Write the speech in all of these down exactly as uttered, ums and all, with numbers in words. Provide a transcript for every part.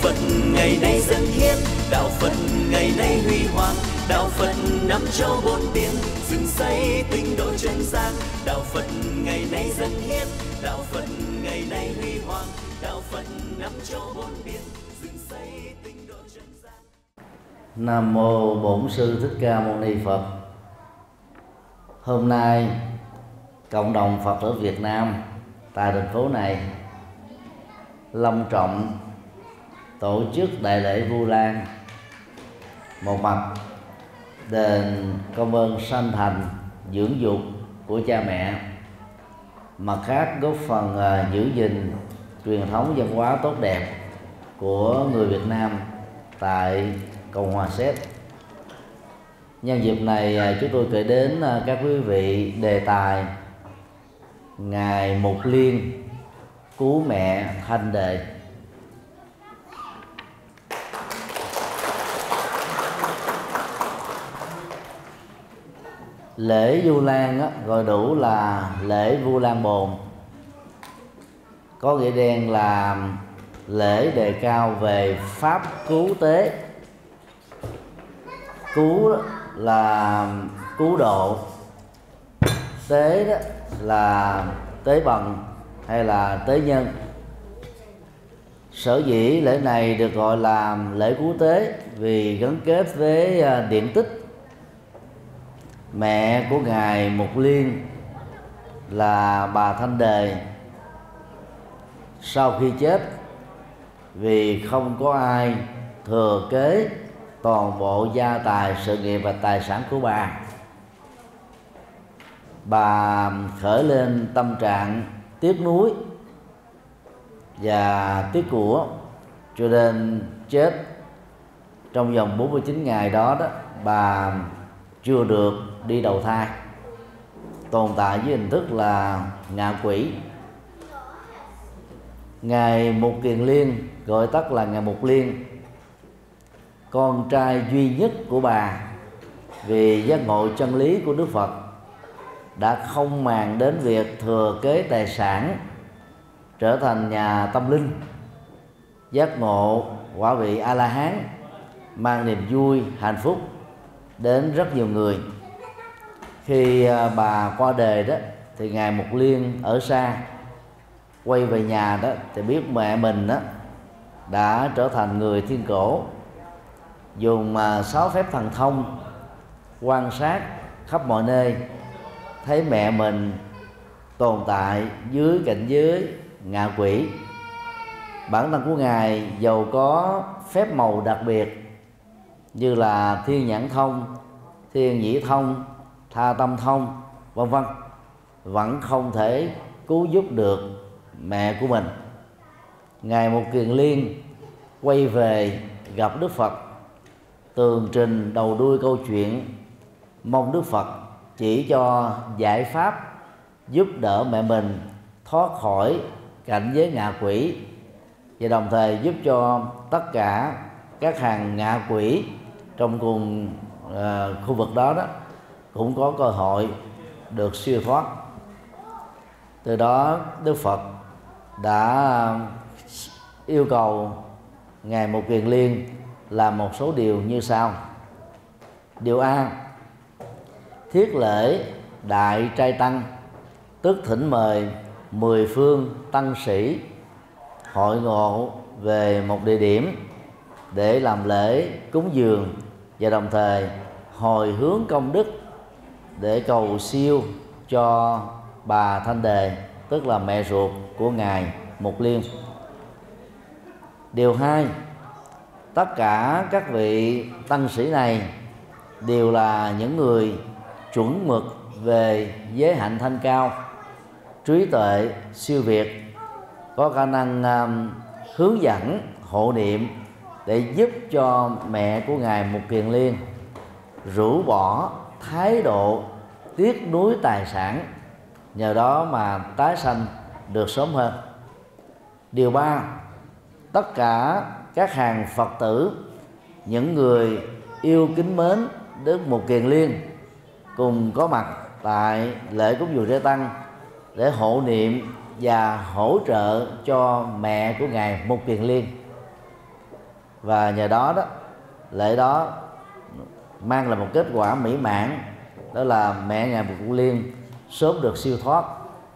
Phật ngày nay dân hiến, đạo Phật ngày nay huy hoàng, đạo Phật năm châu bốn biển, dựng xây tinh độ chân gian. Đạo Phật ngày nay dân hiến, đạo Phật ngày nay huy hoàng, đạo Phật năm châu bốn biển, dựng xây tinh độ chân gian. Nam mô Bổn Sư Thích Ca Mâu Ni Phật. Hôm nay cộng đồng Phật tử Việt Nam tại thành phố này long trọng tổ chức đại lễ Vu Lan. Một mặt đền công ơn sanh thành dưỡng dục của cha mẹ, mặt khác góp phần uh, giữ gìn truyền thống văn hóa tốt đẹp của người Việt Nam tại Cộng hòa Séc. Nhân dịp này chúng tôi kể đến các quý vị đề tài Ngài Mục Liên cứu mẹ Thanh Đề. Lễ Vu Lan á, gọi đủ là lễ Vu Lan Bồn, có nghĩa đen là lễ đề cao về pháp cứu tế. Cứu là cứu độ, tế đó là tế bần hay là tế nhân. Sở dĩ lễ này được gọi là lễ cứu tế vì gắn kết với điển tích. Mẹ của Ngài Mục Liên là bà Thanh Đề sau khi chết, vì không có ai thừa kế toàn bộ gia tài, sự nghiệp và tài sản của bà, bà khởi lên tâm trạng tiếc nuối và tiếc của, cho nên chết. Trong vòng bốn mươi chín ngày đó đó, bà chưa được đi đầu thai, tồn tại với hình thức là ngạ quỷ. Ngài Mục Kiền Liên, gọi tắt là Ngài Mục Liên, con trai duy nhất của bà, vì giác ngộ chân lý của Đức Phật, đã không màng đến việc thừa kế tài sản, trở thành nhà tâm linh, giác ngộ quả vị A La Hán, mang niềm vui hạnh phúc đến rất nhiều người. Khi bà qua đời đó thì Ngài Mục Liên ở xa, quay về nhà đó thì biết mẹ mình đó đã trở thành người thiên cổ, dùng sáu phép thần thông quan sát khắp mọi nơi, thấy mẹ mình tồn tại dưới cảnh giới ngạ quỷ. Bản thân của Ngài giàu có phép màu đặc biệt như là thiên nhãn thông, thiên nhĩ thông, tha tâm thông, vân vân, vẫn không thể cứu giúp được mẹ của mình. Ngài Mục Kiền Liên quay về gặp Đức Phật, tường trình đầu đuôi câu chuyện, mong Đức Phật chỉ cho giải pháp giúp đỡ mẹ mình thoát khỏi cảnh giới ngạ quỷ, và đồng thời giúp cho tất cả các hàng ngạ quỷ trong cùng uh, khu vực đó đó cũng có cơ hội được siêu thoát. Từ đó Đức Phật đã yêu cầu Ngài Mục Kiền Liên làm một số điều như sau. Điều A: thiết lễ đại trai tăng, tức thỉnh mời mười phương tăng sĩ hội ngộ về một địa điểm để làm lễ cúng dường, và đồng thời hồi hướng công đức để cầu siêu cho bà Thanh Đề, tức là mẹ ruột của Ngài Mục Liên. Điều hai: tất cả các vị tăng sĩ này đều là những người chuẩn mực về giới hạnh thanh cao, trí tuệ siêu việt, có khả năng um, hướng dẫn hộ niệm để giúp cho mẹ của Ngài Mục Kiền Liên rũ bỏ thái độ tiếc nuối tài sản, nhờ đó mà tái sanh được sớm hơn. Điều ba: tất cả các hàng Phật tử, những người yêu kính mến Đức Mục Kiền Liên, cùng có mặt tại lễ cúng dường trai tăng để hộ niệm và hỗ trợ cho mẹ của Ngài Mục Kiền Liên. và nhờ đó đó lễ đó mang lại một kết quả mỹ mãn, đó là mẹ ngài Mục Liên sớm được siêu thoát,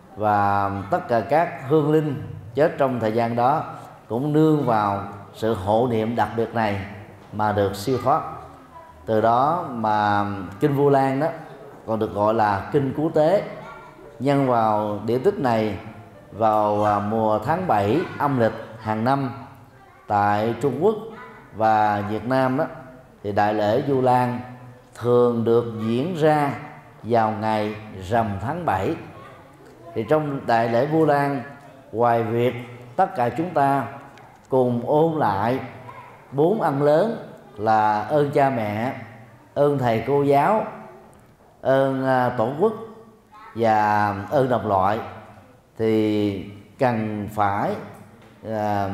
và tất cả các hương linh chết trong thời gian đó cũng nương vào sự hộ niệm đặc biệt này mà được siêu thoát. Từ đó mà kinh Vu Lan đó còn được gọi là kinh cứu tế. Nhân vào điển tích này, vào mùa tháng bảy âm lịch hàng năm tại Trung Quốc và Việt Nam đó, thì đại lễ Vu Lan thường được diễn ra vào ngày rằm tháng bảy. Thì trong đại lễ Vu Lan, ngoài việc tất cả chúng ta cùng ôn lại bốn ân lớn là ơn cha mẹ, ơn thầy cô giáo, ơn tổ quốc và ơn đồng loại, thì cần phải à,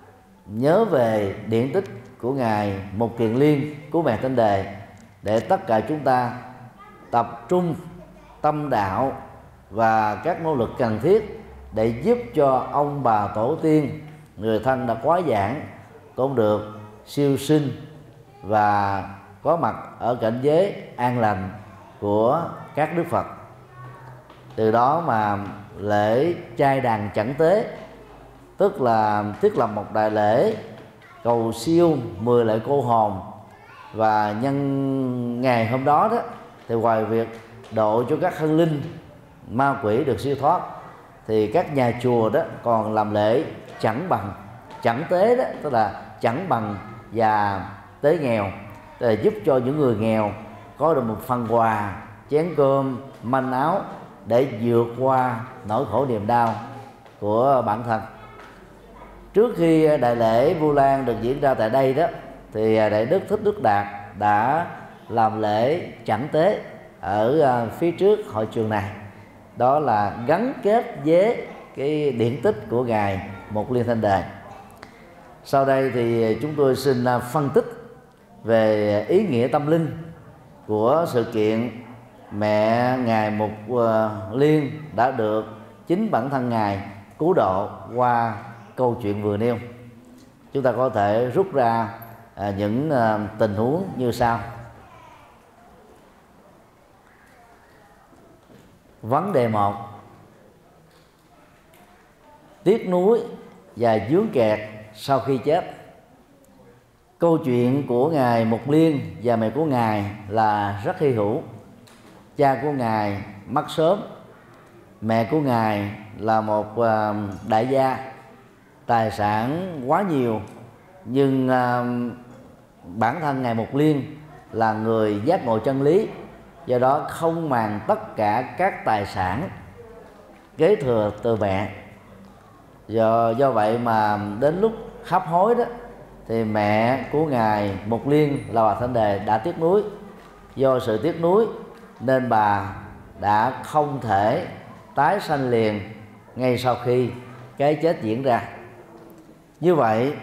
nhớ về điển tích của ngài Mục Kiền Liên Cứu Mẹ Tịnh Đề, để tất cả chúng ta tập trung tâm đạo và các nỗ lực cần thiết để giúp cho ông bà tổ tiên, người thân đã quá giảng cũng được siêu sinh và có mặt ở cảnh giới an lành của các đức Phật. Từ đó mà lễ trai đàn chẩn tế, tức là thiết lập một đại lễ cầu siêu mười lễ cô hồn, và nhân ngày hôm đó đó thì ngoài việc độ cho các hân linh ma quỷ được siêu thoát, thì các nhà chùa đó còn làm lễ chẩn bằng. Chẩn tế đó tức là chẩn bằng và tế nghèo, để giúp cho những người nghèo có được một phần quà, chén cơm, manh áo để vượt qua nỗi khổ niềm đau của bản thân. Trước khi đại lễ Vu Lan được diễn ra tại đây đó, thì Đại Đức Thích Đức Đạt đã làm lễ chẩn tế ở phía trước hội trường này. Đó là gắn kết với cái điển tích của ngài Mục Liên Thanh Đề. Sau đây thì chúng tôi xin phân tích về ý nghĩa tâm linh của sự kiện mẹ ngài Mục Liên đã được chính bản thân ngài cứu độ qua câu chuyện vừa nêu. Chúng ta có thể rút ra những tình huống như sau. Vấn đề một: tiếc nuối và vướng kẹt sau khi chết. Câu chuyện của ngài Mục Liên và mẹ của ngài là rất hy hữu. Cha của ngài mất sớm, mẹ của ngài là một đại gia, tài sản quá nhiều, nhưng bản thân ngài Mục Liên là người giác ngộ chân lý, do đó không màng tất cả các tài sản kế thừa từ mẹ. Do do vậy mà đến lúc hấp hối đó, thì mẹ của ngài Mục Liên là bà Thanh Đề đã tiếc nuối. Do sự tiếc nuối nên bà đã không thể tái sanh liền ngay sau khi cái chết diễn ra. Như vậy,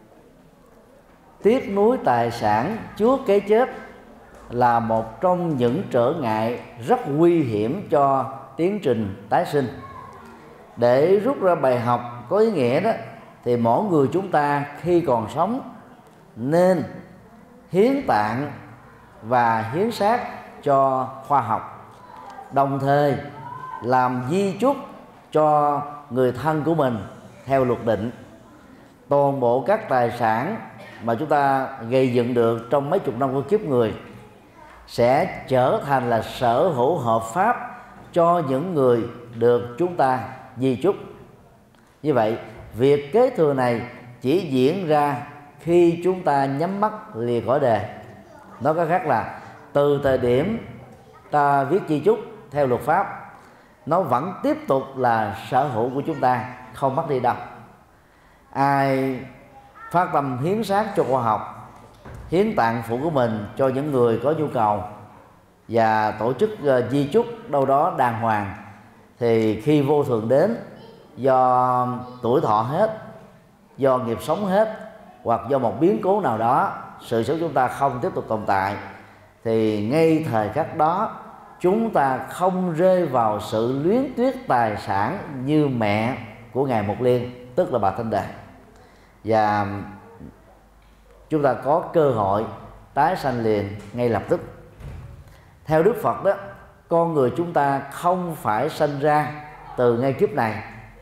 tiếc nuối tài sản trước cái chết là một trong những trở ngại rất nguy hiểm cho tiến trình tái sinh. Để rút ra bài học có ý nghĩa đó, thì mỗi người chúng ta khi còn sống nên hiến tạng và hiến xác cho khoa học, đồng thời làm di chúc cho người thân của mình theo luật định. Toàn bộ các tài sản mà chúng ta gây dựng được trong mấy chục năm của kiếp người sẽ trở thành là sở hữu hợp pháp cho những người được chúng ta di chúc. Như vậy, việc kế thừa này chỉ diễn ra khi chúng ta nhắm mắt lìa cõi đề. Nói cách khác là từ thời điểm ta viết di chúc theo luật pháp, nó vẫn tiếp tục là sở hữu của chúng ta, không mất đi đâu. Ai phát tâm hiến xác cho khoa học, hiến tạng phụ của mình cho những người có nhu cầu và tổ chức di chúc đâu đó đàng hoàng, thì khi vô thường đến, do tuổi thọ hết, do nghiệp sống hết, hoặc do một biến cố nào đó, sự sống chúng ta không tiếp tục tồn tại, thì ngay thời khắc đó chúng ta không rơi vào sự luyến tiếc tài sản như mẹ của ngài Mục Liên, tức là bà Thanh Đề. Và chúng ta có cơ hội tái sanh liền ngay lập tức. Theo Đức Phật đó, con người chúng ta không phải sanh ra từ ngay kiếp này,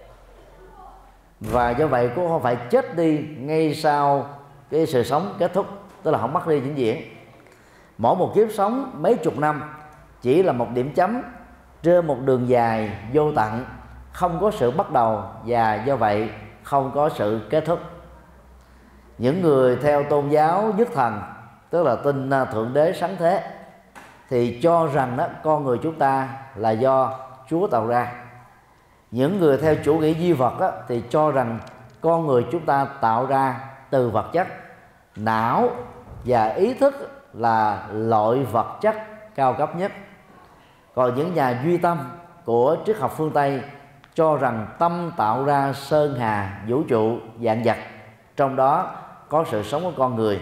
và do vậy cũng không phải chết đi ngay sau cái sự sống kết thúc, tức là không mất đi vĩnh viễn. Mỗi một kiếp sống mấy chục năm chỉ là một điểm chấm trên một đường dài vô tận, không có sự bắt đầu và do vậy không có sự kết thúc. Những người theo tôn giáo nhất thần, tức là tin thượng đế sáng thế, thì cho rằng đó con người chúng ta là do Chúa tạo ra. Những người theo chủ nghĩa duy vật đó, thì cho rằng con người chúng ta tạo ra từ vật chất, não và ý thức là loại vật chất cao cấp nhất. Còn những nhà duy tâm của triết học phương Tây cho rằng tâm tạo ra sơn hà vũ trụ vạn vật, trong đó có sự sống của con người.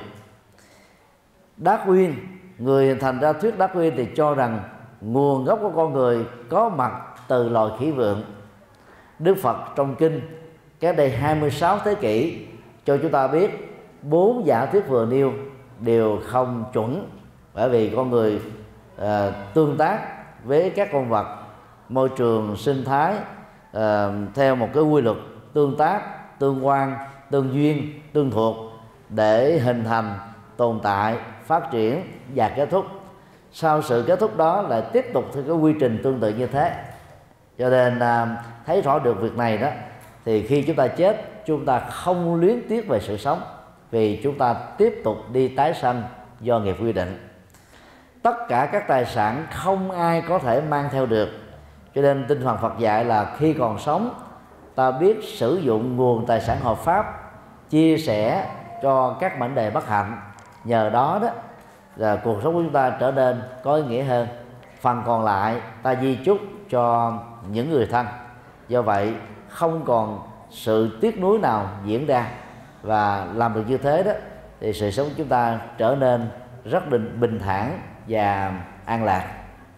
Darwin, người thành ra thuyết Darwin thì cho rằng nguồn gốc của con người có mặt từ loài khỉ vượn. Đức Phật trong kinh cách đây hai mươi sáu thế kỷ cho chúng ta biết bốn giả thuyết vừa nêu đều không chuẩn, bởi vì con người uh, tương tác với các con vật, môi trường sinh thái uh, theo một cái quy luật tương tác, tương quan, tương duyên, tương thuộc để hình thành, tồn tại, phát triển và kết thúc. Sau sự kết thúc đó lại tiếp tục theo cái quy trình tương tự như thế. Cho nên uh, thấy rõ được việc này đó, thì khi chúng ta chết, chúng ta không luyến tiếc về sự sống, vì chúng ta tiếp tục đi tái sanh do nghiệp quy định. Tất cả các tài sản không ai có thể mang theo được, cho nên tinh thần Phật dạy là khi còn sống ta biết sử dụng nguồn tài sản hợp pháp, chia sẻ cho các mảnh đề bất hạnh. Nhờ đó đó là cuộc sống của chúng ta trở nên có ý nghĩa hơn. Phần còn lại ta di chúc cho những người thân. Do vậy không còn sự tiếc nuối nào diễn ra, và làm được như thế đó thì sự sống của chúng ta trở nên rất bình, bình thản và an lạc.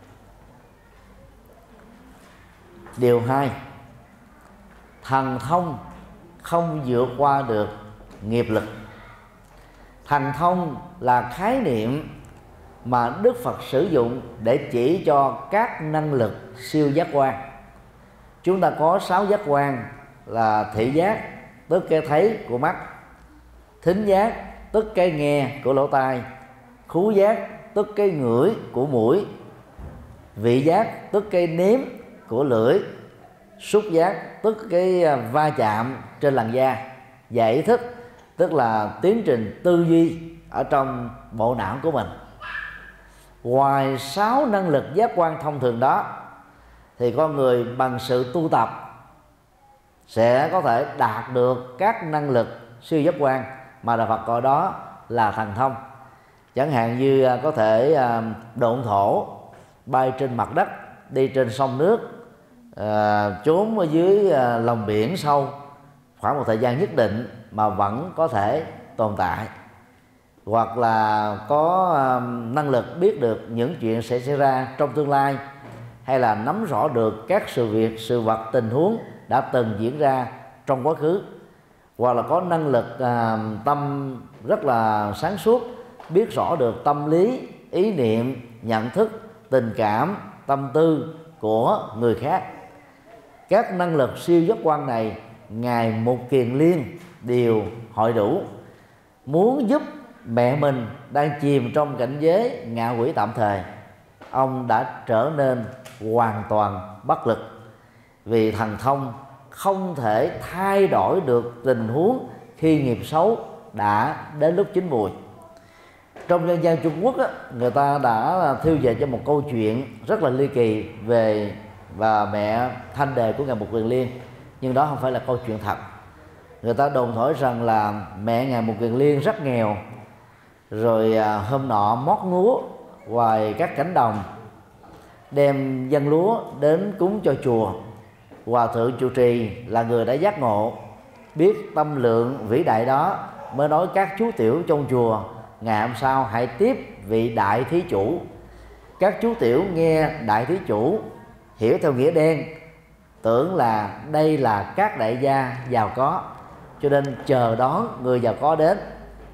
Điều hai, thần thông không vượt qua được nghiệp lực. Thần thông là khái niệm mà Đức Phật sử dụng để chỉ cho các năng lực siêu giác quan. Chúng ta có sáu giác quan là thị giác, tức cái thấy của mắt; thính giác, tức cái nghe của lỗ tai; khứu giác, tức cái ngửi của mũi; vị giác, tức cái nếm của lưỡi; xúc giác, tức cái va chạm trên làn da; và ý thức, tức là tiến trình tư duy ở trong bộ não của mình. Ngoài sáu năng lực giác quan thông thường đó, thì con người bằng sự tu tập sẽ có thể đạt được các năng lực siêu giác quan mà Đạo Phật gọi đó là thần thông. Chẳng hạn như có thể độn thổ, bay trên mặt đất, đi trên sông nước, trốn ở dưới lòng biển sâu khoảng một thời gian nhất định mà vẫn có thể tồn tại, hoặc là có năng lực biết được những chuyện sẽ xảy ra trong tương lai, hay là nắm rõ được các sự việc, sự vật, tình huống đã từng diễn ra trong quá khứ, hoặc là có năng lực à, tâm rất là sáng suốt, biết rõ được tâm lý, ý niệm, nhận thức, tình cảm, tâm tư của người khác. Các năng lực siêu giác quan này Ngài Mục Kiền Liên đều hội đủ. Muốn giúp mẹ mình đang chìm trong cảnh giới ngạ quỷ tạm thời, ông đã trở nên hoàn toàn bất lực, vì thần thông không thể thay đổi được tình huống khi nghiệp xấu đã đến lúc chín mùi. Trong dân gian Trung Quốc á, người ta đã thiêu dệt cho một câu chuyện rất là ly kỳ về và mẹ Thanh Đề của Ngài Mục Kiền Liên, nhưng đó không phải là câu chuyện thật. Người ta đồn thổi rằng là mẹ Ngài Mục Kiền Liên rất nghèo, rồi à, hôm nọ mót lúa ngoài các cánh đồng, đem dân lúa đến cúng cho chùa. Hòa thượng trụ trì là người đã giác ngộ, biết tâm lượng vĩ đại đó, mới nói các chú tiểu trong chùa ngày hôm sau hãy tiếp vị đại thí chủ. Các chú tiểu nghe đại thí chủ hiểu theo nghĩa đen, tưởng là đây là các đại gia giàu có, cho nên chờ đón người giàu có đến.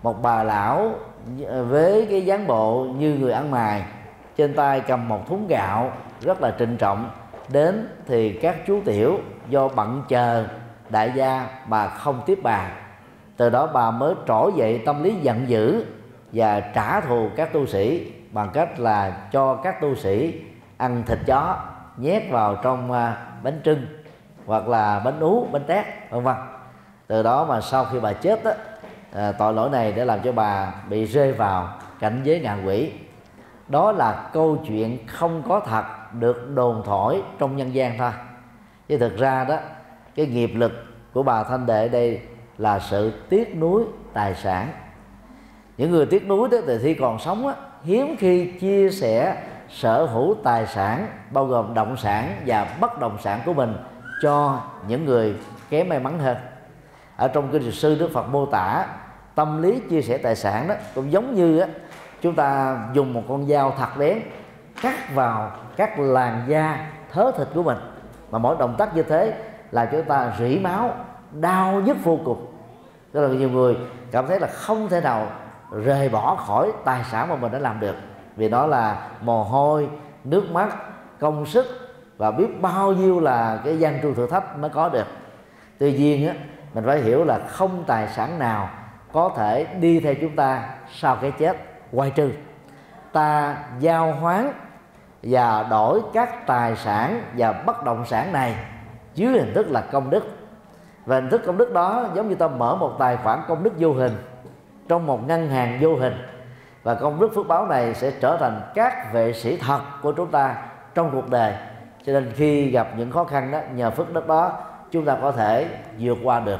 một bà lão với cái dáng bộ như người ăn mày, trên tay cầm một thúng gạo rất là trịnh trọng đến, thì các chú tiểu do bận chờ đại gia mà không tiếp bà. Từ đó bà mới trỗi dậy tâm lý giận dữ và trả thù các tu sĩ bằng cách là cho các tu sĩ ăn thịt chó nhét vào trong bánh trưng hoặc là bánh ú, bánh tét, vân vân. Từ đó mà sau khi bà chết á, à, tội lỗi này để làm cho bà bị rơi vào cảnh giới ngạ quỷ. Đó là câu chuyện không có thật, được đồn thổi trong nhân gian thôi. Chứ thực ra đó, cái nghiệp lực của bà Thanh Đệ đây là sự tiếc nuối tài sản. Những người tiếc nuối đó thì khi còn sống á, hiếm khi chia sẻ sở hữu tài sản bao gồm động sản và bất động sản của mình cho những người kém may mắn hơn. Ở trong kinh sư Đức Phật mô tả tâm lý chia sẻ tài sản đó cũng giống như á, chúng ta dùng một con dao thật bén cắt vào các làn da thớ thịt của mình, mà mỗi động tác như thế là chúng ta rỉ máu, đau nhức vô cùng. Tức là nhiều người cảm thấy là không thể nào rời bỏ khỏi tài sản mà mình đã làm được, vì đó là mồ hôi, nước mắt, công sức và biết bao nhiêu là cái gian truân thử thách mới có được. Tuy nhiên á, mình phải hiểu là không tài sản nào có thể đi theo chúng ta sau cái chết, ngoại trừ ta giao hoán và đổi các tài sản và bất động sản này dưới hình thức là công đức. Và hình thức công đức đó giống như ta mở một tài khoản công đức vô hình trong một ngân hàng vô hình, và công đức phước báo này sẽ trở thành các vệ sĩ thật của chúng ta trong cuộc đời. Cho nên khi gặp những khó khăn đó, nhờ phước đức đó chúng ta có thể vượt qua được.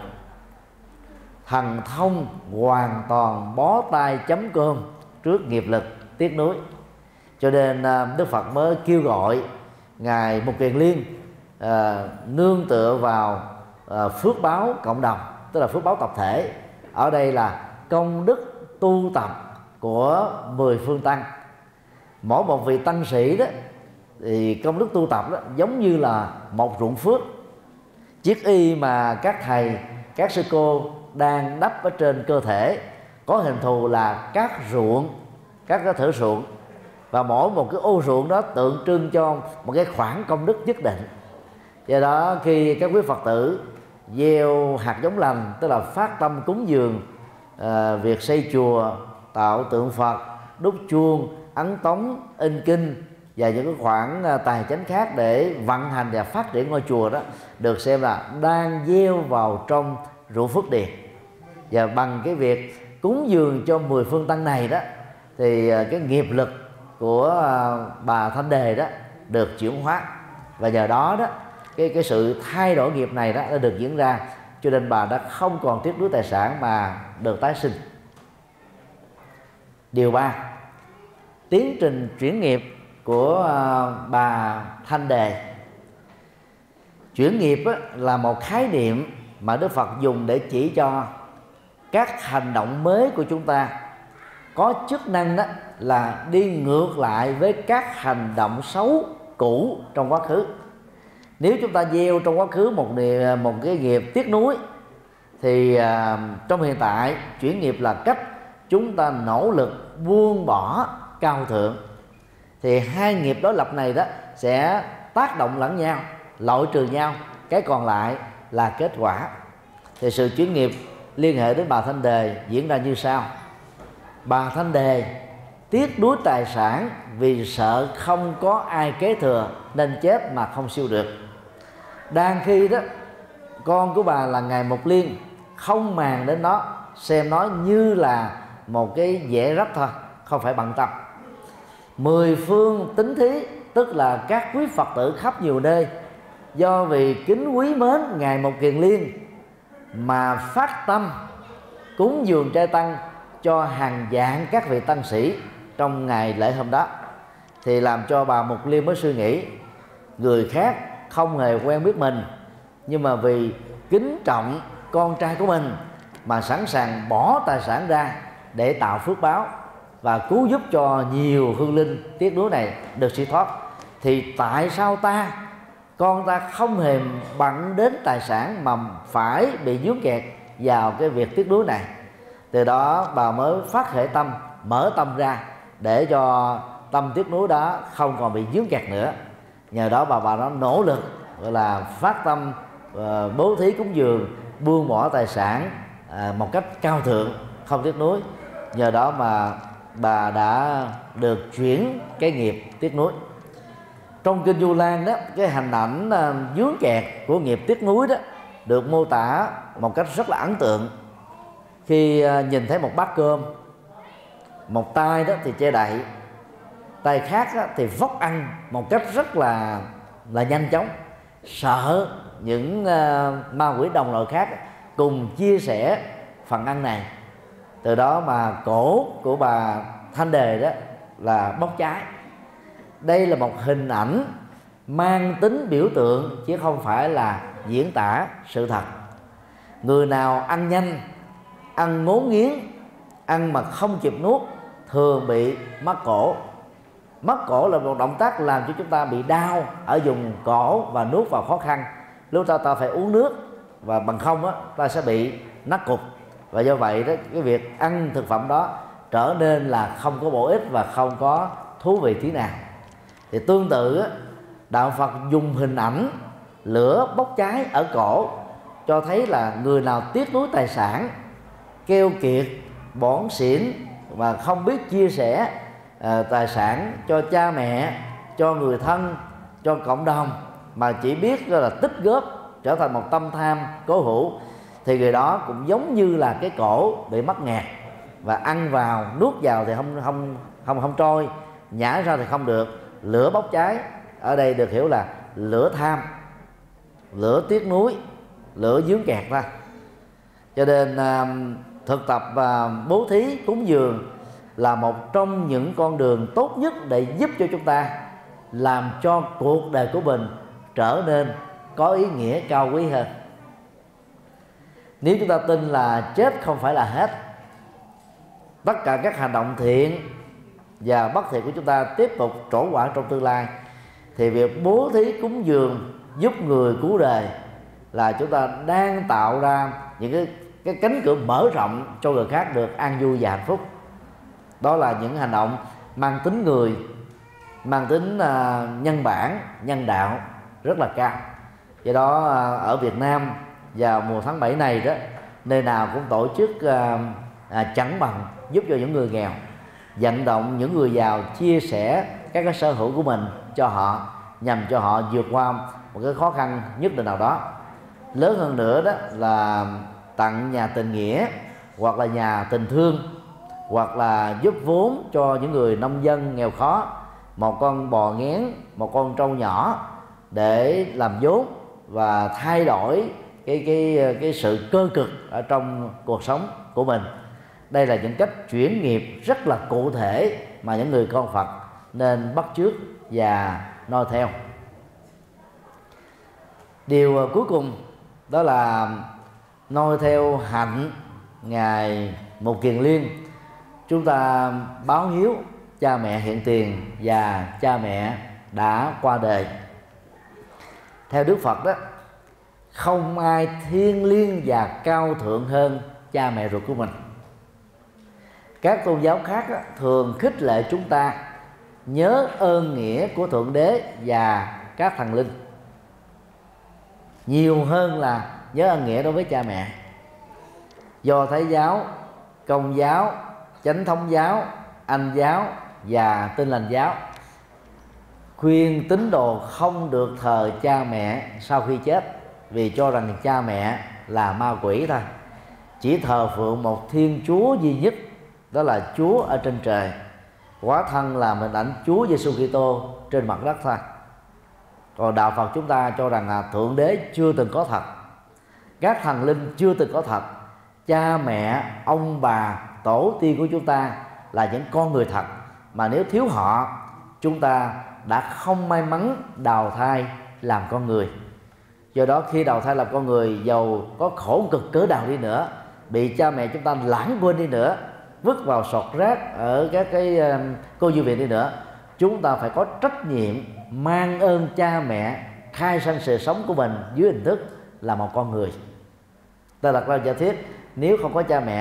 Thần thông hoàn toàn bó tay chấm cơm trước nghiệp lực tiếc nuối. Cho nên Đức Phật mới kêu gọi ngài Mục Kiền Liên à, nương tựa vào à, phước báo cộng đồng, tức là phước báo tập thể. Ở đây là công đức tu tập của mười phương tăng. Mỗi một vị tăng sĩ đó thì công đức tu tập đó giống như là một ruộng phước. Chiếc y mà các thầy, các sư cô đang đắp ở trên cơ thể có hình thù là các ruộng, các cái thửa ruộng, và mỗi một cái ô ruộng đó tượng trưng cho một cái khoản công đức nhất định. Do đó khi các quý Phật tử gieo hạt giống lành, tức là phát tâm cúng dường, à, việc xây chùa, tạo tượng Phật, đúc chuông, ấn tống, in kinh và những cái khoản tài chánh khác để vận hành và phát triển ngôi chùa đó, được xem là đang gieo vào trong ruộng phước điền. Và bằng cái việc cúng dường cho mười phương tăng này đó, thì cái nghiệp lực của bà Thanh Đề đó được chuyển hóa, và nhờ đó đó cái cái sự thay đổi nghiệp này đó đã được diễn ra, cho nên bà đã không còn tiếc nuối tài sản mà được tái sinh. Điều ba, tiến trình chuyển nghiệp của bà Thanh Đề. Chuyển nghiệp là một khái niệm mà Đức Phật dùng để chỉ cho các hành động mới của chúng ta có chức năng đó là đi ngược lại với các hành động xấu cũ trong quá khứ. Nếu chúng ta gieo trong quá khứ một một cái nghiệp tiếc nuối, thì à, trong hiện tại chuyển nghiệp là cách chúng ta nỗ lực buông bỏ cao thượng. Thì hai nghiệp đối lập này đó sẽ tác động lẫn nhau, loại trừ nhau, cái còn lại là kết quả. Thì sự chuyển nghiệp liên hệ đến bà Thanh Đề diễn ra như sau. Bà Thanh Đề tiếc nuối tài sản vì sợ không có ai kế thừa nên chết mà không siêu được. Đang khi đó con của bà là ngài Mục Liên không màng đến nó, xem nó như là một cái dễ rách thôi, không phải bận tâm. Mười phương tín thí, tức là các quý Phật tử khắp nhiều nơi, do vì kính quý mến ngài Mục Kiền Liên mà phát tâm cúng dường trai tăng cho hàng vạn các vị tăng sĩ trong ngày lễ hôm đó, thì làm cho bà Mục Liên mới suy nghĩ, người khác không hề quen biết mình, nhưng mà vì kính trọng con trai của mình mà sẵn sàng bỏ tài sản ra để tạo phước báo và cứu giúp cho nhiều hương linh tiếc nuối này được siêu thoát. Thì tại sao ta, con ta không hề bận đến tài sản mà phải bị vướng kẹt vào cái việc tiếc nuối này? Từ đó bà mới phát khởi tâm, mở tâm ra để cho tâm tiếc nuối đó không còn bị vướng kẹt nữa. Nhờ đó bà bà nó nỗ lực gọi là phát tâm uh, bố thí cúng dường, buông bỏ tài sản uh, một cách cao thượng, không tiếc nuối. Nhờ đó mà bà đã được chuyển cái nghiệp tiếc nuối. Trong kinh Du Lan đó, cái hình ảnh uh, vướng kẹt của nghiệp tiếc nuối đó được mô tả một cách rất là ấn tượng. Khi uh, nhìn thấy một bát cơm, một tay đó thì che đậy, tay khác đó thì vóc ăn một cách rất là là nhanh chóng, sợ những uh, ma quỷ đồng loại khác cùng chia sẻ phần ăn này. Từ đó mà cổ của bà Thanh Đề đó là bốc cháy. Đây là một hình ảnh mang tính biểu tượng chứ không phải là diễn tả sự thật. Người nào ăn nhanh, ăn ngốn nghiến, ăn mà không kịp nuốt thường bị mất cổ. Mất cổ là một động tác làm cho chúng ta bị đau ở vùng cổ và nuốt vào khó khăn. Lúc ta ta phải uống nước, và bằng không á ta sẽ bị nát cục. Và do vậy đó, cái việc ăn thực phẩm đó trở nên là không có bổ ích và không có thú vị tí nào. Thì tương tự á, đạo Phật dùng hình ảnh lửa bốc cháy ở cổ cho thấy là người nào tiếc nuối tài sản, keo kiệt, bỏn xỉn và không biết chia sẻ à, tài sản cho cha mẹ, cho người thân, cho cộng đồng, mà chỉ biết là tích góp trở thành một tâm tham cố hữu, thì người đó cũng giống như là cái cổ bị mắc nghẹt, và ăn vào nuốt vào thì không không không không trôi, nhả ra thì không được. Lửa bốc cháy ở đây được hiểu là lửa tham, lửa tiếc nuối, lửa dướng kẹt ra. Cho nên à, thực tập và bố thí cúng dường là một trong những con đường tốt nhất để giúp cho chúng ta làm cho cuộc đời của mình trở nên có ý nghĩa cao quý hơn. Nếu chúng ta tin là chết không phải là hết, tất cả các hành động thiện và bất thiện của chúng ta tiếp tục trổ quả trong tương lai, thì việc bố thí cúng dường giúp người cứu đời là chúng ta đang tạo ra những cái, cái cánh cửa mở rộng cho người khác được an vui và hạnh phúc. Đó là những hành động mang tính người, mang tính uh, nhân bản, nhân đạo rất là cao. Do đó uh, ở Việt Nam vào mùa tháng bảy này đó, nơi nào cũng tổ chức uh, uh, chẳng bằng giúp cho những người nghèo, vận động những người giàu chia sẻ các cái sở hữu của mình cho họ, nhằm cho họ vượt qua một cái khó khăn nhất định nào đó. Lớn hơn nữa đó là tặng nhà tình nghĩa, hoặc là nhà tình thương, hoặc là giúp vốn cho những người nông dân nghèo khó, một con bò nghén, một con trâu nhỏ, để làm vốn và thay đổi cái cái cái sự cơ cực ở trong cuộc sống của mình. Đây là những cách chuyển nghiệp rất là cụ thể mà những người con Phật nên bắt chước và noi theo. Điều cuối cùng đó là noi theo hạnh Ngài Mục Kiền Liên. Chúng ta báo hiếu cha mẹ hiện tiền và cha mẹ đã qua đời. Theo Đức Phật đó, không ai thiêng liêng và cao thượng hơn cha mẹ ruột của mình. Các tôn giáo khác đó, thường khích lệ chúng ta nhớ ơn nghĩa của Thượng Đế và các thần linh nhiều hơn là nhớ ơn nghĩa đối với cha mẹ. Do Thái giáo, Công giáo, Chánh thống giáo, Anh giáo và Tin lành giáo khuyên tín đồ không được thờ cha mẹ sau khi chết, vì cho rằng cha mẹ là ma quỷ thôi. Chỉ thờ phượng một Thiên Chúa duy nhất, đó là Chúa ở trên trời, hóa thân là hình ảnh Chúa Giêsu Kitô trên mặt đất thôi. Còn đạo Phật chúng ta cho rằng là Thượng Đế chưa từng có thật, các thần linh chưa từng có thật, cha mẹ, ông bà, tổ tiên của chúng ta là những con người thật, mà nếu thiếu họ, chúng ta đã không may mắn đào thai làm con người. Do đó khi đào thai làm con người, dầu có khổ cực cỡ nào đi nữa, bị cha mẹ chúng ta lãng quên đi nữa, vứt vào sọt rác ở các cái uh, cô nhi viện đi nữa, chúng ta phải có trách nhiệm mang ơn cha mẹ khai sinh sự sống của mình dưới hình thức là một con người. Ta đặt ra giả thiết, nếu không có cha mẹ,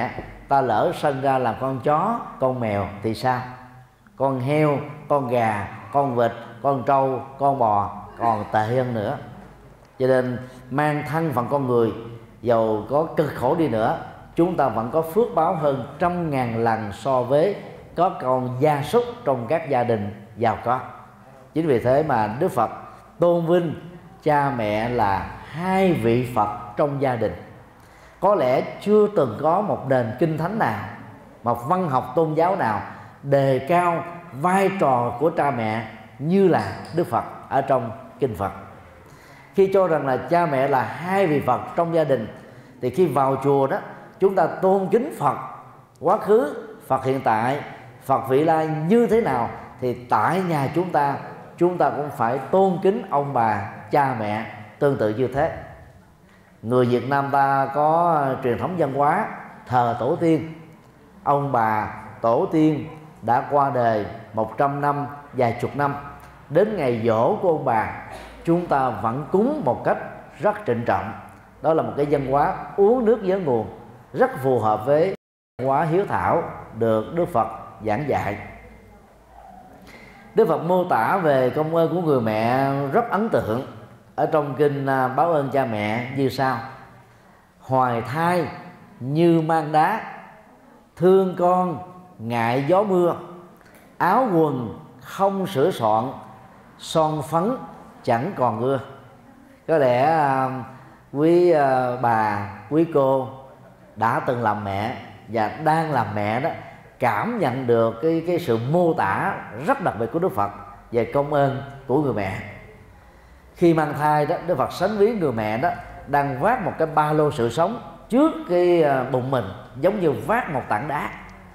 ta lỡ sinh ra làm con chó, con mèo thì sao? Con heo, con gà, con vịt, con trâu, con bò còn tệ hơn nữa. Cho nên mang thân phận con người, dầu có cực khổ đi nữa, chúng ta vẫn có phước báo hơn trăm ngàn lần so với có con gia súc trong các gia đình giàu có. Chính vì thế mà Đức Phật tôn vinh cha mẹ là hai vị Phật trong gia đình. Có lẽ chưa từng có một nền kinh thánh nào, một văn học tôn giáo nào đề cao vai trò của cha mẹ như là Đức Phật ở trong kinh Phật. Khi cho rằng là cha mẹ là hai vị Phật trong gia đình, thì khi vào chùa đó, chúng ta tôn kính Phật quá khứ, Phật hiện tại, Phật vị lai như thế nào, thì tại nhà chúng ta, chúng ta cũng phải tôn kính ông bà, cha mẹ tương tự như thế. Người Việt Nam ta có truyền thống văn hóa thờ tổ tiên. Ông bà, tổ tiên đã qua đời một trăm năm, vài chục năm. Đến ngày giỗ của ông bà, chúng ta vẫn cúng một cách rất trịnh trọng. Đó là một cái văn hóa uống nước nhớ nguồn, rất phù hợp với văn hóa hiếu thảo được Đức Phật giảng dạy. Đức Phật mô tả về công ơn của người mẹ rất ấn tượng ở trong kinh Báo ơn cha mẹ như sau: hoài thai như mang đá, thương con ngại gió mưa, áo quần không sửa soạn, son phấn chẳng còn ưa. Có lẽ quý bà, quý cô đã từng làm mẹ và đang làm mẹ đó, cảm nhận được cái, cái sự mô tả rất đặc biệt của Đức Phật về công ơn của người mẹ. Khi mang thai đó, Đức Phật sánh ví người mẹ đó đang vác một cái ba lô sự sống trước cái bụng mình, giống như vác một tảng đá.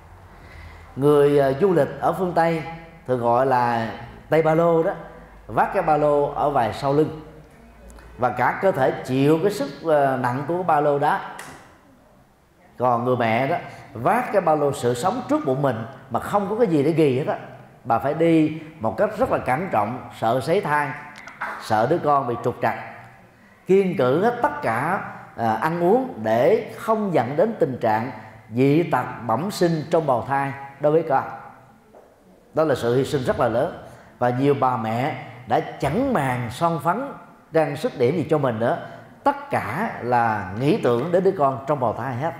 Người du lịch ở phương Tây thường gọi là Tây ba lô đó, vác cái ba lô ở vai sau lưng và cả cơ thể chịu cái sức nặng của cái ba lô đó. Còn người mẹ đó vác cái ba lô sự sống trước bụng mình mà không có cái gì để ghi hết á. Bà phải đi một cách rất là cẩn trọng, sợ sấy thai, sợ đứa con bị trục trặc, kiêng cữ hết tất cả à, ăn uống để không dẫn đến tình trạng dị tật bẩm sinh trong bào thai đối với con. Đó là sự hy sinh rất là lớn. Và nhiều bà mẹ đã chẳng màng son phấn, trang sức điểm gì cho mình nữa, tất cả là nghĩ tưởng đến đứa con trong bào thai hết.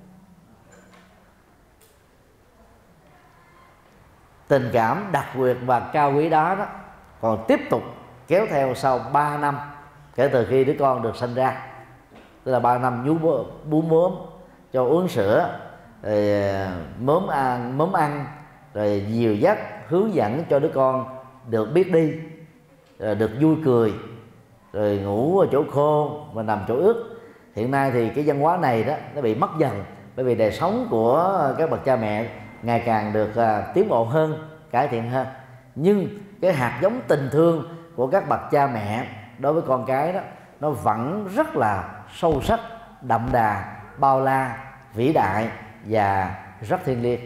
Tình cảm đặc biệt và cao quý đó, đó còn tiếp tục kéo theo sau ba năm kể từ khi đứa con được sinh ra. Tức là ba năm nhú bú mớm, cho uống sữa, rồi mớm ăn, mớm ăn, rồi dìu dắt, hướng dẫn cho đứa con được biết đi, rồi được vui cười, rồi ngủ ở chỗ khô và nằm chỗ ướt. Hiện nay thì cái văn hóa này đó nó bị mất dần, bởi vì đời sống của các bậc cha mẹ ngày càng được uh, tiến bộ hơn, cải thiện hơn. Nhưng cái hạt giống tình thương của các bậc cha mẹ đối với con cái đó, nó vẫn rất là sâu sắc, đậm đà, bao la, vĩ đại và rất thiêng liêng.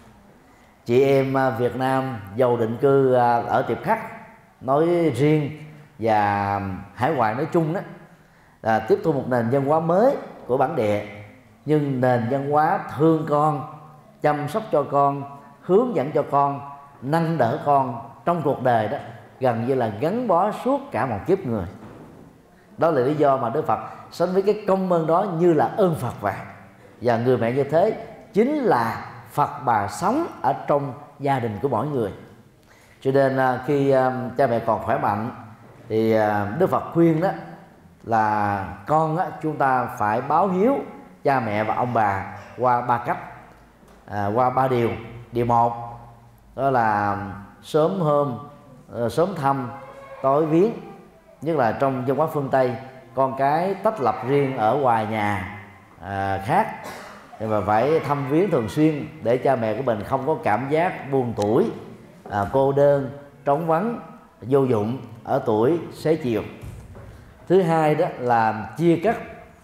Chị em Việt Nam giàu định cư ở Tiệp Khắc nói riêng và hải ngoại nói chung đó, là tiếp thu một nền văn hóa mới của bản địa, nhưng nền văn hóa thương con, chăm sóc cho con, hướng dẫn cho con, nâng đỡ con trong cuộc đời đó gần như là gắn bó suốt cả một kiếp người. Đó là lý do mà Đức Phật sánh với cái công ơn đó như là ơn Phật vậy. Và người mẹ như thế chính là Phật bà sống ở trong gia đình của mỗi người. Cho nên khi cha mẹ còn khỏe mạnh thì Đức Phật khuyên đó là con á, chúng ta phải báo hiếu cha mẹ và ông bà qua ba cách, à, qua ba điều. Điều một đó là sớm hôm, sớm thăm, tối viếng. Nhất là trong văn hóa phương Tây, con cái tách lập riêng ở ngoài nhà à, khác, nhưng mà phải thăm viếng thường xuyên để cha mẹ của mình không có cảm giác buồn tủi, à, cô đơn, trống vắng, vô dụng ở tuổi xế chiều. Thứ hai đó là chia cắt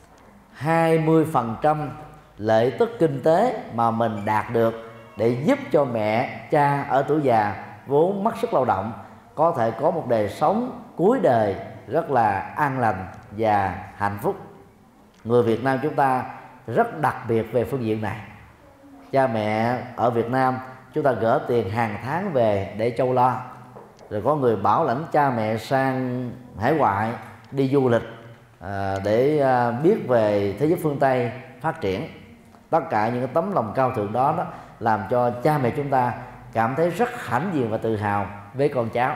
hai mươi phần trăm lợi tức kinh tế mà mình đạt được để giúp cho mẹ, cha ở tuổi già vốn mất sức lao động có thể có một đời sống cuối đời rất là an lành và hạnh phúc. Người Việt Nam chúng ta rất đặc biệt về phương diện này. cha mẹ ở Việt Nam chúng ta gửi tiền hàng tháng về để châu lo, rồi có người bảo lãnh cha mẹ sang hải ngoại đi du lịch à, để à, biết về thế giới phương Tây phát triển. Tất cả những cái tấm lòng cao thượng đó, đó làm cho cha mẹ chúng ta cảm thấy rất hãnh diện và tự hào với con cháu.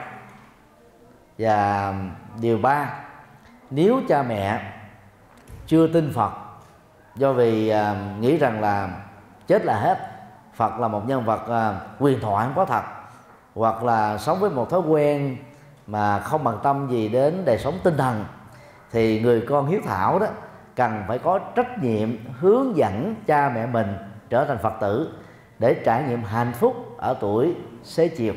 Và điều ba, nếu cha mẹ chưa tin Phật do vì à, nghĩ rằng là chết là hết, Phật là một nhân vật à, huyền thoại không có thật, hoặc là sống với một thói quen mà không bằng tâm gì đến đời sống tinh thần, thì người con hiếu thảo đó cần phải có trách nhiệm hướng dẫn cha mẹ mình trở thành Phật tử để trải nghiệm hạnh phúc ở tuổi xế chiều.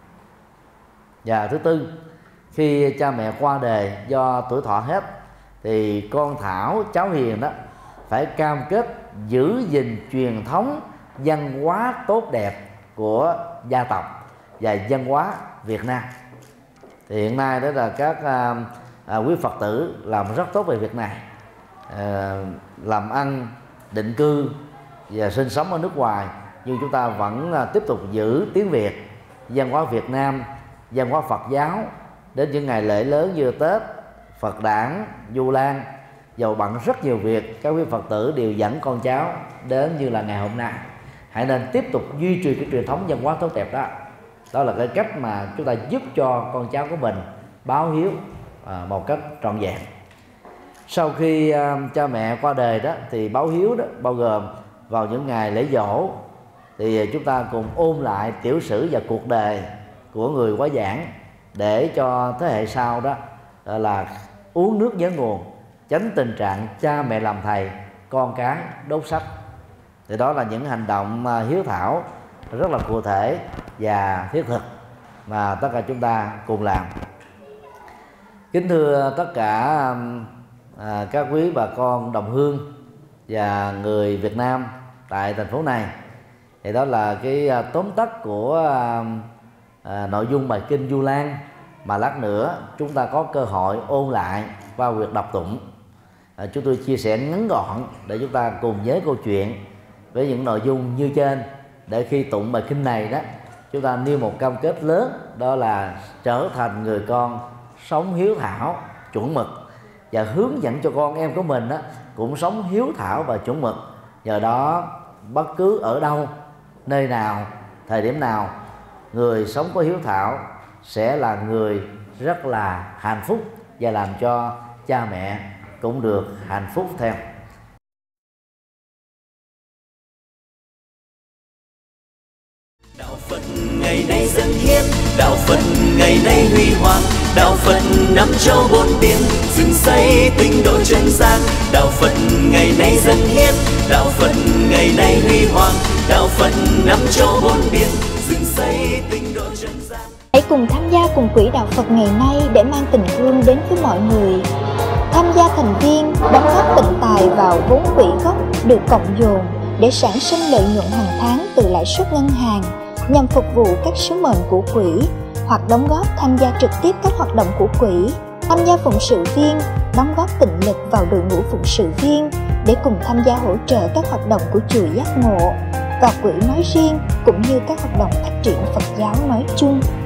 Và thứ tư, khi cha mẹ qua đời do tuổi thọ hết thì con Thảo cháu Hiền đó phải cam kết giữ gìn truyền thống văn hóa tốt đẹp của gia tộc và văn hóa Việt Nam. Thì hiện nay đó là các à, à, quý Phật tử làm rất tốt về việc này, à, làm ăn định cư và sinh sống ở nước ngoài, nhưng chúng ta vẫn à, tiếp tục giữ tiếng Việt, văn hóa Việt Nam, văn hóa Phật giáo. Đến những ngày lễ lớn như Tết, Phật đản, Vu Lan, dầu bận rất nhiều việc, các quý Phật tử đều dẫn con cháu đến như là ngày hôm nay. Hãy nên tiếp tục duy trì cái truyền thống văn hóa tốt đẹp đó. Đó là cái cách mà chúng ta giúp cho con cháu của mình báo hiếu à, một cách trọn vẹn. Sau khi à, cha mẹ qua đời đó thì báo hiếu đó bao gồm vào những ngày lễ dỗ thì chúng ta cùng ôn lại tiểu sử và cuộc đời của người quá giảng, để cho thế hệ sau đó là uống nước nhớ nguồn, tránh tình trạng cha mẹ làm thầy, con cái đốt sách. Thì đó là những hành động hiếu thảo rất là cụ thể và thiết thực mà tất cả chúng ta cùng làm. Kính thưa tất cả à, các quý bà con đồng hương và người Việt Nam tại thành phố này, thì đó là cái tóm tắt của à, à, nội dung bài kinh Vu Lan mà lát nữa chúng ta có cơ hội ôn lại qua việc đọc tụng. À, chúng tôi chia sẻ ngắn gọn để chúng ta cùng nhớ câu chuyện với những nội dung như trên, để khi tụng bài kinh này đó chúng ta nêu một cam kết lớn, đó là trở thành người con sống hiếu thảo chuẩn mực, và hướng dẫn cho con em của mình đó cũng sống hiếu thảo và chuẩn mực. Nhờ đó bất cứ ở đâu, nơi nào, thời điểm nào, người sống có hiếu thảo sẽ là người rất là hạnh phúc, và làm cho cha mẹ cũng được hạnh phúc theo. Đạo Phật ngày nay dâng hiến, đạo Phật ngày nay huy hoàng, đạo Phật năm châu bốn biển, dựng xây tinh độ chân gian. Đạo Phật ngày nay dâng hiến, đạo Phật ngày nay huy hoàng, đạo Phật năm châu bốn biển, dựng xây tinh độ chân gian. Hãy cùng tham gia cùng quỹ đạo Phật ngày nay để mang tình thương đến với mọi người. Tham gia thành viên, đóng góp tịnh tài vào vốn quỹ gốc được cộng dồn để sản sinh lợi nhuận hàng tháng từ lãi suất ngân hàng nhằm phục vụ các sứ mệnh của quỹ, hoặc đóng góp tham gia trực tiếp các hoạt động của quỹ, tham gia phụng sự viên, đóng góp tịnh lực vào đội ngũ phụng sự viên để cùng tham gia hỗ trợ các hoạt động của chùa Giác Ngộ và quỹ nói riêng, cũng như các hoạt động phát triển Phật giáo nói chung.